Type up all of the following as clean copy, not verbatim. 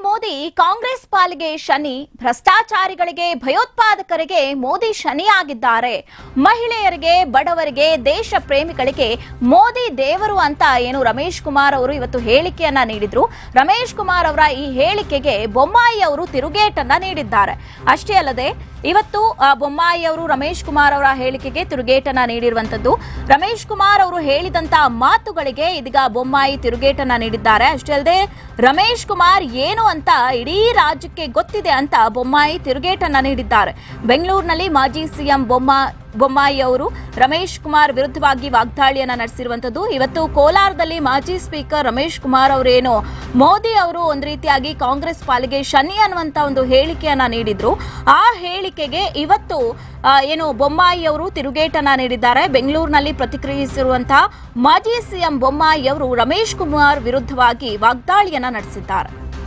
ಮೋದಿ ಕಾಂಗ್ರೆಸ್ ಪಾಲಿಗೆ ಶನಿ, ಭ್ರಷ್ಟಾಚಾರಿಗಳಿಗೆ ಭಯೋತ್ಪಾದಕರಿಗೆ ಮೋದಿ ಶನಿಯಾಗಿದ್ದಾರೆ. ಮಹಿಳೆಯರಿಗೆ, ಬಡವರಿಗೆ, ದೇಶ ಪ್ರೇಮಿಗಳಿಗೆ ಮೋದಿ ದೇವರು ಅಂತ ಏನು ರಮೇಶ್ ಕುಮಾರ್ ಅವರು ಇವತ್ತು ಹೇಳಿಕೆಯನ್ನ ನೀಡಿದ್ರು. ರಮೇಶ್ ಕುಮಾರ್ ಅವರ ಈ ಹೇಳಿಕೆಗೆ ಬೊಮ್ಮಾಯಿ ಅವರು ತಿರುಗೇಟನ್ನ ನೀಡಿದ್ದಾರೆ. ಅಷ್ಟೇ ಅಲ್ಲದೆ ಇವತ್ತು ಬೊಮ್ಮಾಯಿ ಅವರು ರಮೇಶ್ ಕುಮಾರ್ ಅವರ ಹೇಳಿಕೆಗೆ ತಿರುಗೇಟನ್ನ ನೀಡಿರುವಂತದ್ದು. ರಮೇಶ್ ಕುಮಾರ್ ಅವರು ಹೇಳಿದಂತ ಮಾತುಗಳಿಗೆ ಇದೀಗ ಬೊಮ್ಮಾಯಿ ತಿರುಗೇಟನ್ನ ನೀಡಿದ್ದಾರೆ. ಅಷ್ಟೇ ಅಲ್ಲದೆ ರಮೇಶ್ ಕುಮಾರ್ ಏನು ಅಂತ ಇಡೀ ರಾಜ್ಯಕ್ಕೆ ಗೊತ್ತಿದೆ ಅಂತ ಬೊಮ್ಮಾಯಿ ತಿರುಗೇಟನ್ನ ನೀಡಿದ್ದಾರೆ. ಬೆಂಗಳೂರಿನಲ್ಲಿ ಮಾಜಿ ಸಿಎಂ ಬೊಮ್ಮಾಯಿ ಅವರು ರಮೇಶ್ ಕುಮಾರ್ ವಿರುದ್ಧವಾಗಿ ವಾಗ್ದಾಳಿಯನ್ನ ನಡೆಸಿರುವಂತದ್ದು. ಇವತ್ತು ಕೋಲಾರದಲ್ಲಿ ಮಾಜಿ ಸ್ಪೀಕರ್ ರಮೇಶ್ ಕುಮಾರ್ ಅವರೇನು ಮೋದಿ ಅವರು ಒಂದು ರೀತಿಯಾಗಿ ಕಾಂಗ್ರೆಸ್ ಪಾಲಿಗೆ ಶನಿ ಅನ್ನುವಂತ ಒಂದು ಹೇಳಿಕೆಯನ್ನ ನೀಡಿದ್ರು. ಆ ಹೇಳಿಕೆಗೆ ಇವತ್ತು ಏನು ಬೊಮ್ಮಾಯಿ ಅವರು ತಿರುಗೇಟನ್ನ ನೀಡಿದ್ದಾರೆ. ಬೆಂಗಳೂರಿನಲ್ಲಿ ಪ್ರತಿಕ್ರಿಯಿಸಿರುವಂತಹ ಮಾಜಿ ಸಿಎಂ ಬೊಮ್ಮಾಯಿ ಅವರು ರಮೇಶ್ ಕುಮಾರ್ ವಿರುದ್ಧವಾಗಿ ವಾಗ್ದಾಳಿಯನ್ನ ನಡೆಸಿದ್ದಾರೆ.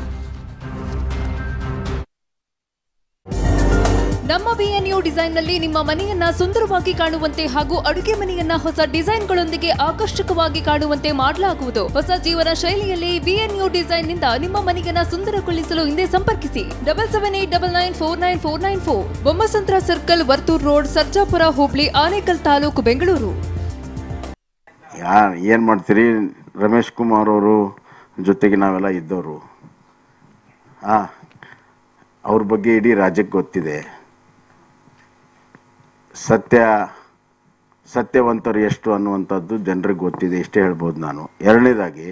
ನಮ್ಮ ಬಿಎನ್ಯು ಡಿಸೈನ್ನಲ್ಲಿ ನಿಮ್ಮ ಮನೆಯನ್ನ ಸುಂದರವಾಗಿ ಕಾಣುವಂತೆ ಹಾಗೂ ಅಡುಗೆ ಮನೆಯನ್ನ ಹೊಸ ಡಿಸೈನ್ಗಳೊಂದಿಗೆ ಆಕರ್ಷಕವಾಗಿ ಕಾಣುವಂತೆ ಮಾಡಲಾಗುವುದು. ಹೊಸ ಜೀವನ ಶೈಲಿಯಲ್ಲಿ ಬಿಎನ್ಯು ಡಿಸೈನ್ ನಿಂದ ನಿಮ್ಮ ಮನೆಯನ್ನ ಸುಂದರಗೊಳಿಸಲು ಹಿಂದೆ ಸಂಪರ್ಕಿಸಿ 7789949494 ಬೊಮ್ಮಸಂದ್ರ ಸರ್ಕಲ್, ವರ್ತೂರ್ ರೋಡ್, ಸರ್ಜಾಪುರ ಹೋಬಳಿ, ಆನೇಕಲ್ ತಾಲೂಕು, ಬೆಂಗಳೂರು. ಏನ್ ಮಾಡ್ತೀರಿ, ರಮೇಶ್ ಕುಮಾರ್ ಅವರು ಜೊತೆಗೆ ನಾವೆಲ್ಲ ಇದ್ದವರು. ಅವ್ರ ಬಗ್ಗೆ ಇಡೀ ರಾಜ್ಯಕ್ಕೆ ಗೊತ್ತಿದೆ. ಸತ್ಯವಂತರು ಎಷ್ಟು ಅನ್ನುವಂಥದ್ದು ಜನರಿಗೆ ಗೊತ್ತಿದೆ, ಇಷ್ಟೇ ಹೇಳ್ಬೋದು ನಾನು. ಎರಡನೇದಾಗಿ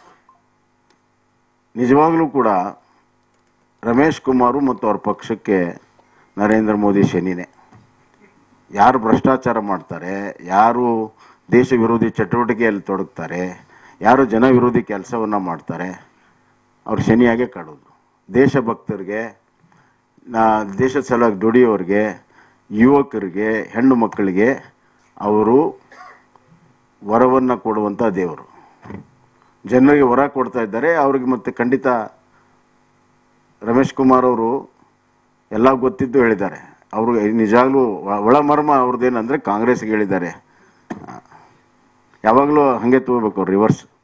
ನಿಜವಾಗ್ಲೂ ಕೂಡ ರಮೇಶ್ ಕುಮಾರು ಮತ್ತು ಅವ್ರ ಪಕ್ಷಕ್ಕೆ ನರೇಂದ್ರ ಮೋದಿ ಶನಿನೇ. ಯಾರು ಭ್ರಷ್ಟಾಚಾರ ಮಾಡ್ತಾರೆ, ಯಾರು ದೇಶ ವಿರೋಧಿ ಚಟುವಟಿಕೆಯಲ್ಲಿ ತೊಡಗ್ತಾರೆ, ಯಾರು ಜನ ವಿರೋಧಿ ಕೆಲಸವನ್ನು ಮಾಡ್ತಾರೆ, ಅವ್ರು ಶನಿಯಾಗೆ ಕಾಡೋದು. ದೇಶಭಕ್ತರಿಗೆ, ದೇಶದ ಸಲುವಾಗಿ ದುಡಿಯೋರಿಗೆ, ಯುವಕರಿಗೆ, ಹೆಣ್ಣು ಮಕ್ಕಳಿಗೆ ಅವರು ವರವನ್ನು ಕೊಡುವಂಥ ದೇವರು. ಜನರಿಗೆ ವರ ಕೊಡ್ತಾ ಇದ್ದಾರೆ. ಅವ್ರಿಗೆ ಮತ್ತೆ ಖಂಡಿತ ರಮೇಶ್ ಕುಮಾರ್ ಅವರು ಎಲ್ಲ ಗೊತ್ತಿದ್ದು ಹೇಳಿದ್ದಾರೆ. ಅವರು ನಿಜಾಗ್ಲೂ ಒಳಮರ್ಮ ಅವ್ರದ್ದೇನಂದರೆ ಕಾಂಗ್ರೆಸ್ಗೆ ಹೇಳಿದ್ದಾರೆ. ಯಾವಾಗಲೂ ಹಾಗೆ ತಗೋಬೇಕು ಅವ್ರು ರಿವರ್ಸ್.